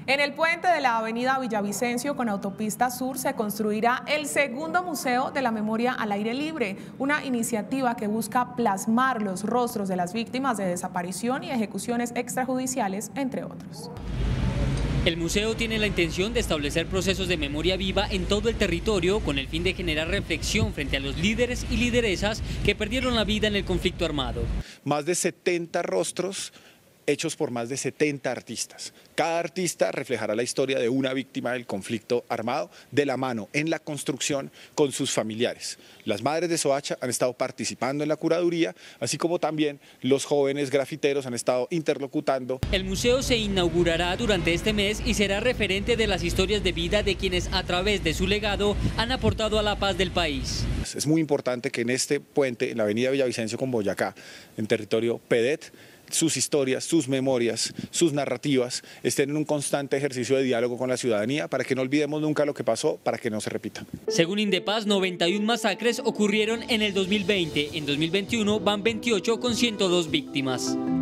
En el puente de la avenida Villavicencio con autopista sur se construirá el segundo museo de la memoria al aire libre, una iniciativa que busca plasmar los rostros de las víctimas de desaparición y ejecuciones extrajudiciales, entre otros. El museo tiene la intención de establecer procesos de memoria viva en todo el territorio con el fin de generar reflexión frente a los líderes y lideresas que perdieron la vida en el conflicto armado. Más de 70 rostros hechos por más de 70 artistas. Cada artista reflejará la historia de una víctima del conflicto armado de la mano en la construcción con sus familiares. Las madres de Soacha han estado participando en la curaduría, así como también los jóvenes grafiteros han estado interlocutando. El museo se inaugurará durante este mes y será referente de las historias de vida de quienes a través de su legado han aportado a la paz del país. Es muy importante que en este puente, en la avenida Villavicencio con Boyacá, en territorio PEDET, sus historias, sus memorias, sus narrativas estén en un constante ejercicio de diálogo con la ciudadanía para que no olvidemos nunca lo que pasó, para que no se repita. Según Indepaz, 91 masacres ocurrieron en el 2020. En 2021 van 28 con 102 víctimas.